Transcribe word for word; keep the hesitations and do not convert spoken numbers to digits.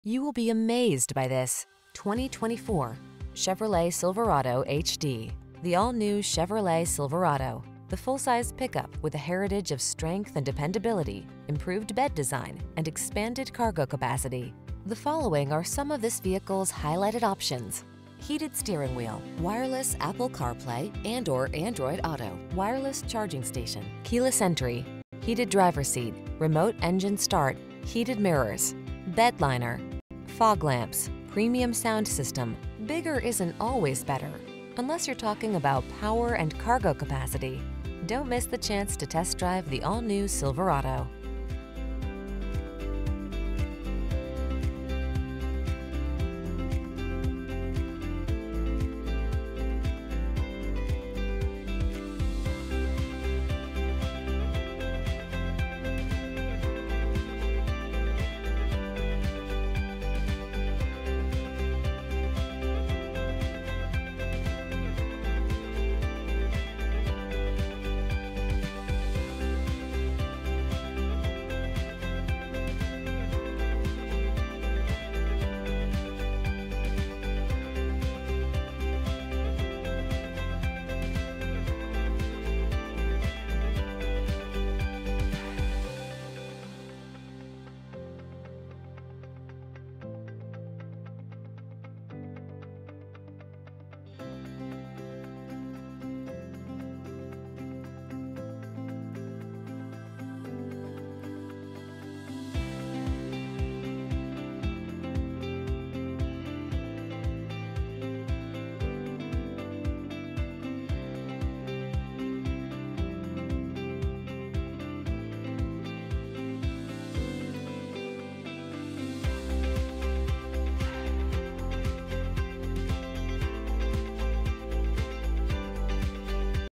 You will be amazed by this twenty twenty-four Chevrolet Silverado H D. The all-new Chevrolet Silverado, the full-size pickup with a heritage of strength and dependability, improved bed design, and expanded cargo capacity. The following are some of this vehicle's highlighted options: heated steering wheel, wireless Apple CarPlay and or Android Auto, wireless charging station, keyless entry, heated driver's seat, remote engine start, heated mirrors, bed liner, fog lamps, premium sound system. Bigger isn't always better, unless you're talking about power and cargo capacity. Don't miss the chance to test drive the all-new Silverado.